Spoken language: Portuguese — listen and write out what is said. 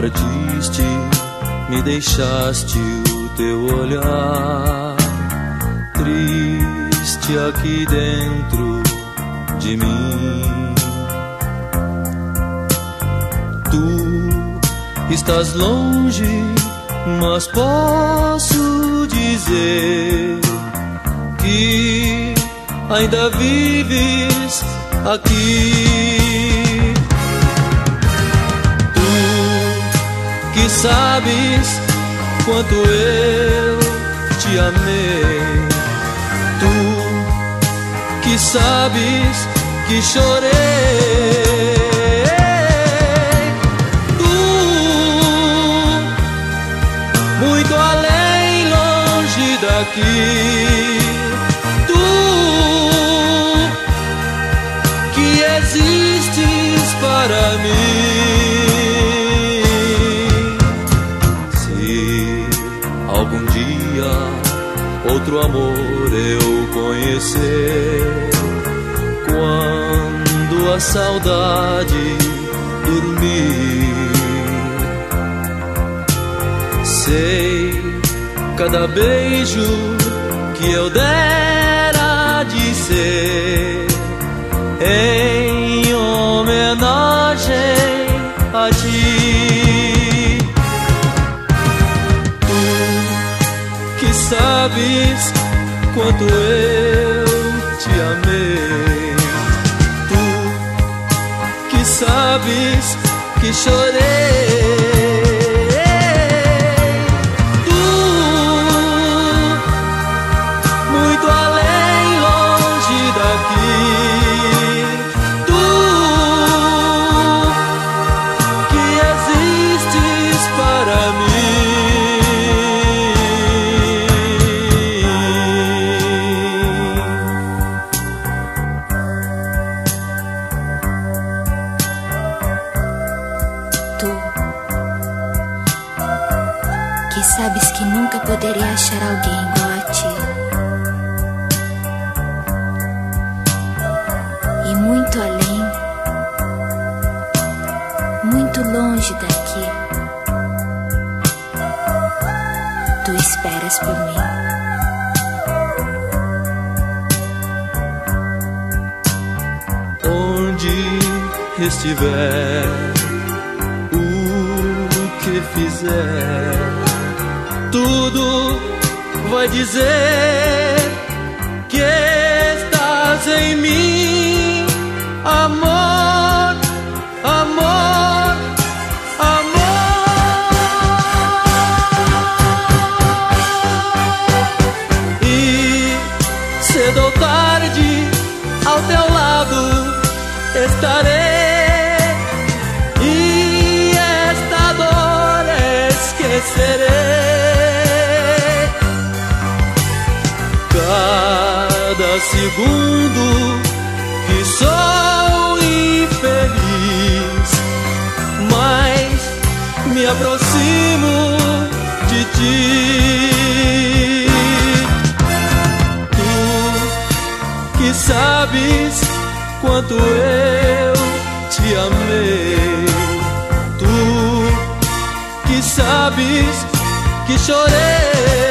partiste, me deixaste o teu olhar triste aqui dentro de mim. Tu estás longe, mas posso dizer que ainda vives aqui. Tu que sabes quanto eu te amei, tu que sabes que chorei, tu muito além, longe daqui, tu que existes para mim. Se algum dia outro amor eu conhecer, quando a saudade dormir, sei cada beijo que eu dera de ser em homenagem a ti. Tu que sabes quanto eu te amei, tu que sabes que chorei, tu muito além, longe daqui, tu que existes para mim. Que sabes que nunca poderia achar alguém igual a ti, e muito além, muito longe daqui, tu esperas por mim. Onde estiver, o que fizer, tudo vai dizer que estás em mim, amor, amor, amor. E cedo ou tarde ao teu lado estarei, e esta dor esquecerei. Cada segundo que sou infeliz, mas me aproximo de ti. Tu que sabes quanto eu te amei, tu que sabes que chorei,